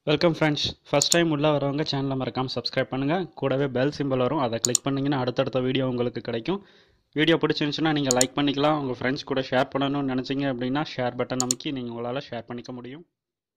Welcome friends. First time உள்ளே வரவங்க சேனலை மறக்காமல் சப்ஸ்கிரைப் பண்ணுங்கள். கூடவே பெல் சிம்பிள் வரும், அதை கிளிக் பண்ணிங்கன்னா அடுத்தடுத்த வீடியோ உங்களுக்கு கிடைக்கும். வீடியோ பிடிச்சிருந்துச்சுன்னா நீங்கள் லைக் பண்ணிக்கலாம். உங்கள் ஃப்ரெண்ட்ஸ் கூட ஷேர் பண்ணணும்னு நினச்சிங்க அப்படின்னா ஷேர் பட்டன் அமைக்கி நீங்கள் உங்களால் ஷேர் பண்ணிக்க முடியும்.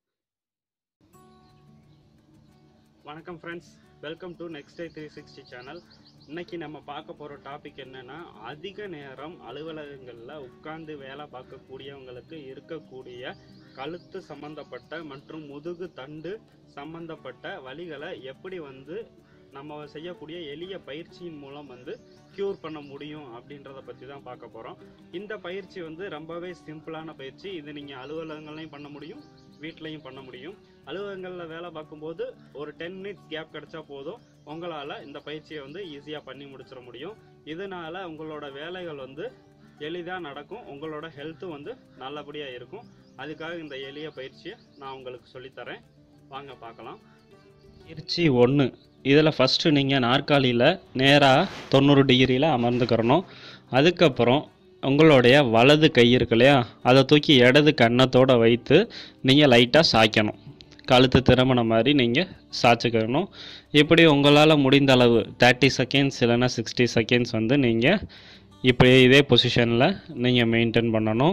வணக்கம் friends, welcome to next day 360 channel. இன்றைக்கி நம்ம பார்க்க போகிற டாபிக் என்னென்னா, அதிக நேரம் அலுவலகங்களில் உட்கார்ந்து வேலை பார்க்கக்கூடியவங்களுக்கு இருக்கக்கூடிய கழுத்து சம்பந்தப்பட்ட மற்றும் முதுகு தண்டு சம்பந்தப்பட்ட வலிகளை எப்படி நம்ம செய்யக்கூடிய எளிய பயிற்சியின் மூலம் க்யூர் பண்ண முடியும் அப்படின்றத பற்றி தான் பார்க்க போகிறோம். இந்த பயிற்சி ரொம்பவே சிம்பிளான பயிற்சி. இது நீங்கள் அலுவலகங்களையும் பண்ண முடியும், வீட்லையும் பண்ண முடியும். அலுவலகங்களில் வேலை பார்க்கும்போது ஒரு 10 மினிட்ஸ் கேப் கிடைச்சா போதும், உங்களால் இந்த பயிற்சியை ஈஸியாக பண்ணி முடிச்சிட முடியும். இதனால் உங்களோட வேலைகள் எளிதாக நடக்கும், உங்களோட ஹெல்த்து நல்லபடியாக இருக்கும். அதுக்காக இந்த எளிய பயிற்சியை நான் உங்களுக்கு சொல்லித்தரேன், வாங்க பார்க்கலாம். பயிற்சி 1. இதில் ஃபஸ்ட்டு நீங்கள் நாற்காலியில் நேராக 90 டிகிரியில் அமர்ந்துக்கிறணும். அதுக்கப்புறம் உங்களுடைய வலது கை இருக்கு இல்லையா, அதை தூக்கி இடது கன்னத்தோடு வைத்து நீங்கள் லைட்டாக சாய்க்கணும். கழுத்து திரும்பின மாதிரி நீங்கள் சாய்ச்சிக்கணும். இப்படி உங்களால் முடிந்த அளவு 30 செகண்ட்ஸ் இல்லைன்னா 60 செகண்ட்ஸ் நீங்கள் இப்படி இதே பொசிஷனில் நீங்கள் மெயின்டைன் பண்ணணும்.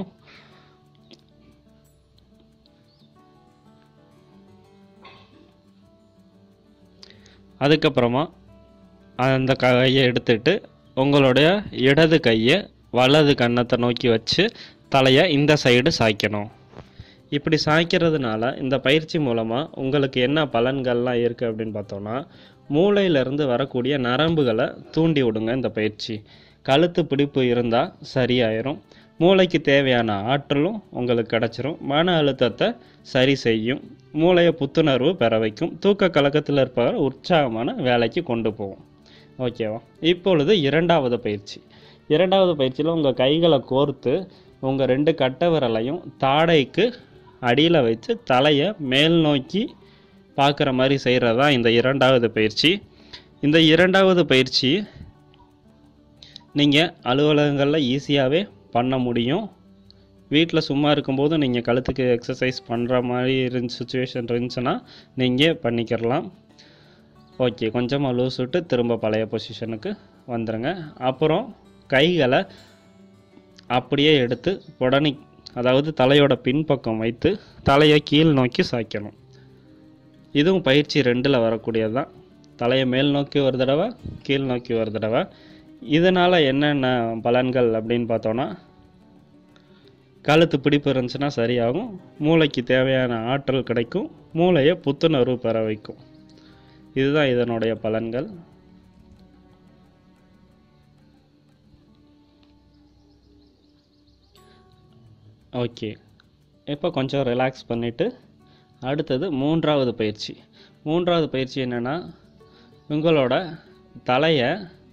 அதுக்கப்புறமா அந்த கையை எடுத்துட்டு உங்களுடைய இடது கையை வலது கன்னத்தை நோக்கி வச்சு தலையை இந்த சைடு சாய்க்கணும். இப்படி சாய்க்கிறதுனால இந்த பயிற்சி மூலமாக உங்களுக்கு என்ன பலன்கள்லாம் இருக்குது அப்படின்னு பார்த்தோன்னா, மூளையிலேருந்து வரக்கூடிய நரம்புகளை தூண்டி விடுங்க இந்த பயிற்சி. கழுத்து பிடிப்பு இருந்தால் சரியாயிரும். மூளைக்கு தேவையான ஆற்றலும் உங்களுக்கு கிடச்சிரும். மன அழுத்தத்தை சரி செய்யும். மூளையை புத்துணர்வு பெற வைக்கும். தூக்க கலக்கத்தில் இருப்பவர் உற்சாகமான வேலைக்கு கொண்டு போகும். ஓகேவா? இப்பொழுது இரண்டாவது பயிற்சி. இரண்டாவது பயிற்சியில் உங்கள் கைகளை கோர்த்து உங்கள் 2 கட்டை விரலையும் தாடைக்கு அடியில் வச்சு தலையை மேல் நோக்கி பார்க்குற மாதிரி செய்கிறது தான் இந்த இரண்டாவது பயிற்சி. இந்த இரண்டாவது பயிற்சி நீங்கள் அலுவலகங்களில் ஈஸியாகவே பண்ண முடியும். வீட்டில் சும்மா இருக்கும்போது நீங்கள் கழுத்துக்கு எக்ஸசைஸ் பண்ணுற மாதிரி சுச்சுவேஷன் இருந்துச்சுன்னா நீங்கள் பண்ணிக்கிறலாம். ஓகே, கொஞ்சமாக லூஸ் விட்டு திரும்ப பழைய பொசிஷனுக்கு வந்துடுங்க. அப்புறம் கைகளை அப்படியே எடுத்து உடனே, அதாவது தலையோட பின்பக்கம் வைத்து தலையை கீழ் நோக்கி சாய்க்கணும். இதுவும் பயிற்சி 2ல் வரக்கூடியது தான். தலையை மேல் நோக்கி ஒரு தடவை, கீழ் நோக்கி ஒரு தடவை. இதனால் என்னென்ன பலன்கள் அப்படின்னு பார்த்தோன்னா, கழுத்து பிடிப்பு இருந்துச்சுன்னா சரியாகும். மூளைக்கு தேவையான ஆற்றல் கிடைக்கும். மூளையை புத்துணர்வு பெற வைக்கும். இதுதான் இதனுடைய பலன்கள். ஓகே, இப்போ கொஞ்சம் ரிலாக்ஸ் பண்ணிவிட்டு அடுத்தது 3வது பயிற்சி. 3வது பயிற்சி என்னென்னா, உங்களோட தலையை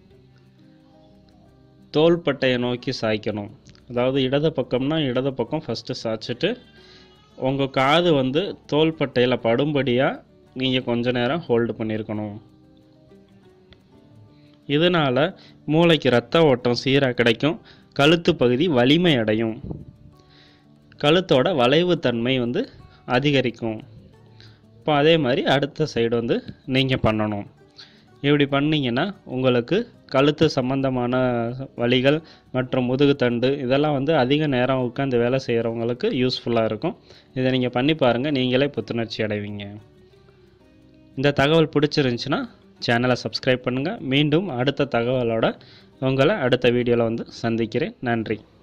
தோள்பட்டையை நோக்கி சாய்க்கணும். அதாவது இடது பக்கம்னா இடது பக்கம் ஃபஸ்ட்டு சாய்ச்சிட்டு உங்கள் காது தோள்பட்டையில் படும்படியாக நீங்கள் கொஞ்ச நேரம் ஹோல்டு பண்ணியிருக்கணும். இதனால் மூளைக்கு இரத்த ஓட்டம் சீராக கிடைக்கும். கழுத்து பகுதி வலிமை அடையும். கழுத்தோட வளைவுத்தன்மை அதிகரிக்கும். இப்போ அதே மாதிரி அடுத்த சைடு நீங்கள் பண்ணணும். இப்படி பண்ணிங்கன்னா உங்களுக்கு கழுத்து சம்பந்தமான வலிகள் மற்றும் முதுகுத்தண்டு இதெல்லாம் அதிக நேரம் உட்காந்து வேலை செய்கிறவங்களுக்கு யூஸ்ஃபுல்லாக இருக்கும். இதை நீங்கள் பண்ணி பாருங்கள், நீங்களே புத்துணர்ச்சி அடைவீங்க. இந்த தகவல் பிடிச்சிருந்துச்சுன்னா சேனலை சப்ஸ்கிரைப் பண்ணுங்கள். மீண்டும் அடுத்த தகவலோட உங்களை அடுத்த வீடியோவில் சந்திக்கிறேன். நன்றி.